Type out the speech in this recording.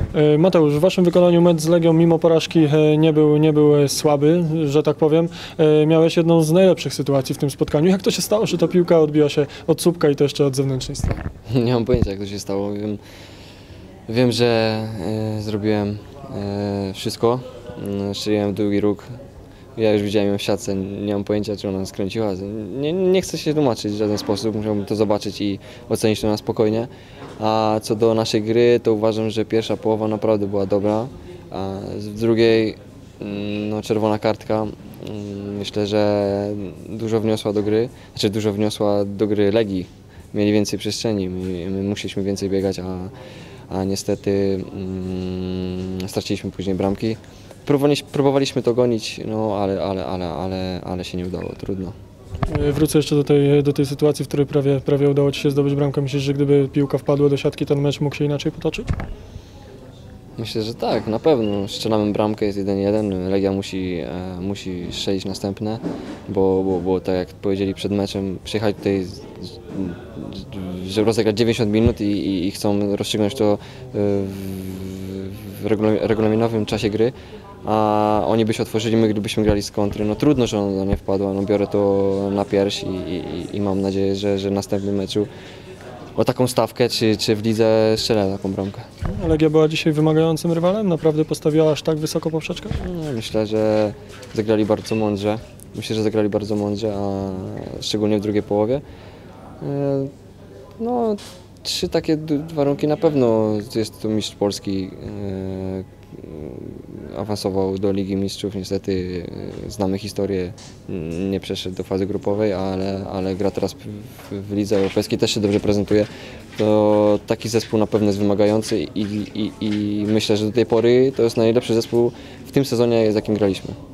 Mateusz, w waszym wykonaniu mecz z Legią mimo porażki nie był słaby, że tak powiem. Miałeś jedną z najlepszych sytuacji w tym spotkaniu. Jak to się stało, że ta piłka odbiła się od słupka i to jeszcze od zewnętrznej strony? Nie mam pojęcia, jak to się stało. Wiem, że zrobiłem wszystko. Strzeliłem długi róg. Ja już widziałem ją w siatce, nie mam pojęcia, czy ona skręciła. Nie chcę się tłumaczyć w żaden sposób, musiałbym to zobaczyć i ocenić to na spokojnie. A co do naszej gry, to uważam, że pierwsza połowa naprawdę była dobra, a w drugiej czerwona kartka. Myślę, że dużo wniosła do gry, dużo wniosła do gry Legii. Mieli więcej przestrzeni, my musieliśmy więcej biegać, a niestety straciliśmy później bramki. Próbowaliśmy to gonić, no ale się nie udało, trudno. Wrócę jeszcze do tej sytuacji, w której prawie udało ci się zdobyć bramkę. Myślisz, że gdyby piłka wpadła do siatki, ten mecz mógł się inaczej potoczyć? Myślę, że tak, na pewno. Strzelamy bramkę, jest 1-1, Legia musi strzelić następne, bo tak jak powiedzieli przed meczem, przyjechali tutaj, żeby rozegrać 90 minut i chcą rozstrzygnąć to w regulaminowym czasie gry, a oni by się otworzyli, my gdybyśmy grali z kontry. No trudno, że ona nie wpadła, no biorę to na pierś i mam nadzieję, że w następnym meczu o taką stawkę, czy w lidze strzelę taką bramkę. Legia była dzisiaj wymagającym rywalem? Naprawdę postawiła aż tak wysoko poprzeczkę? Myślę, że zagrali bardzo mądrze. A szczególnie w drugiej połowie. No, trzy takie warunki na pewno. Jest to mistrz Polski, awansował do Ligi Mistrzów. Niestety znamy historię, nie przeszedł do fazy grupowej, ale gra teraz w Lidze Europejskiej, też się dobrze prezentuje. To taki zespół na pewno jest wymagający i myślę, że do tej pory to jest najlepszy zespół w tym sezonie, z jakim graliśmy.